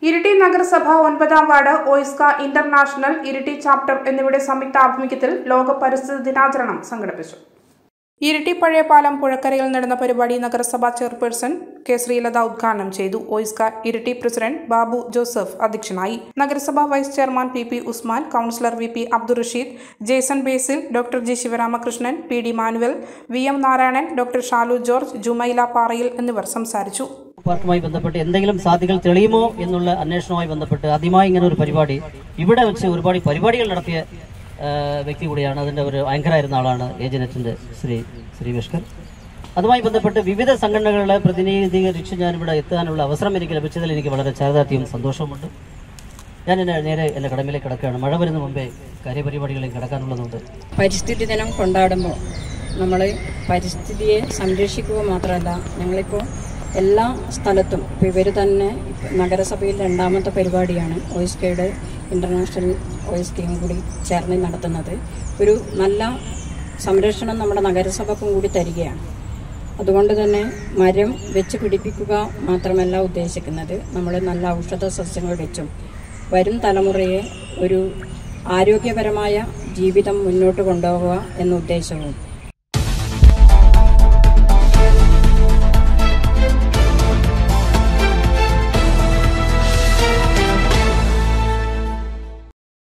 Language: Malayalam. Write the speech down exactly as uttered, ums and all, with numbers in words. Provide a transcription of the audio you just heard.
ഇരിട്ടി നഗരസഭ ഒൻപതാം ward OISCA international Iritty chapter എന്നിവയുടെ സംയുക്ത ആഭിമുഖ്യത്തിൽ ലോക പരിസ്ഥിതി ദിനാചരണം സംഘടിപ്പിച്ചു. ഇരിട്ടി പഴയപാലം പുഴക്കരയിൽ നടന്ന പരിപാടി നഗരസഭാ ചെയർപേഴ്സൺ കെ ശ്രീലത ഉദ്ഘാടനം ചെയ്തു. ഓയിസ്ക ഇരിട്ടി പ്രസിഡന്റ് ബാബു ജോസഫ് അധ്യക്ഷനായി. നഗരസഭാ vice chairman P P Usman, councillor V P Abdul Rasheed, Jason Basil, doctor G Sivaramakrishnan, P D Manuel, V M Narayanan, doctor Shalu George, Jumaila Parayil എന്നിവർ സംസാരിച്ചു. പാർക്കുമായി ബന്ധപ്പെട്ട് എന്തെങ്കിലും സാധ്യതകൾ തെളിയുമോ എന്നുള്ള അന്വേഷണവുമായി ബന്ധപ്പെട്ട് ആദ്യമായി ഇങ്ങനെ ഒരു പരിപാടി ഇവിടെ വെച്ച് ഒരുപാട് പരിപാടികൾ നടത്തിയ വ്യക്തി കൂടിയാണ്. അതിൻ്റെ ഒരു ആങ്കറായിരുന്ന ആളാണ് ഏജനറ്റിൻ്റെ ശ്രീ ശ്രീ വിഷ്കർ. അതുമായി ബന്ധപ്പെട്ട് വിവിധ സംഘടനകളെ പ്രതിനിധീകരിച്ച് ഞാനിവിടെ എത്താനുള്ള അവസരം എനിക്ക് ലഭിച്ചതിൽ എനിക്ക് വളരെ ചാരിതാർത്ഥ്യവും സന്തോഷവുമുണ്ട്. ഞാൻ എന്നെ നേരെ എൻ്റെ കടമയിലേക്ക് കിടക്കുകയാണ്. മഴ വരുന്ന മുമ്പേ കാര്യപരിപാടികളിലേക്ക് കിടക്കാനുള്ളതുണ്ട്. പരിസ്ഥിതി ദിനം കൊണ്ടാടുമ്പോൾ നമ്മൾ പരിസ്ഥിതിയെ സംരക്ഷിക്കുക മാത്രമല്ല, ഞങ്ങളിപ്പോൾ എല്ലാ സ്ഥലത്തും ഇപ്പോൾ ഇവർ തന്നെ നഗരസഭയിൽ രണ്ടാമത്തെ പരിപാടിയാണ് ഓയിസ്കയുടെ ഇൻ്റർനാഷണൽ ഓയിസ്കയും കൂടി ചേർന്ന് നടത്തുന്നത്. ഒരു നല്ല സംരക്ഷണം നമ്മുടെ നഗരസഭക്കും കൂടി തരികയാണ്. അതുകൊണ്ട് തന്നെ മരം വെച്ച് പിടിപ്പിക്കുക മാത്രമല്ല ഉദ്ദേശിക്കുന്നത്, നമ്മൾ നല്ല ഔഷധ സസ്യങ്ങൾ വെച്ചും വരും തലമുറയെ ഒരു ആരോഗ്യപരമായ ജീവിതം മുന്നോട്ട് കൊണ്ടുപോകുക എന്ന ഉദ്ദേശവും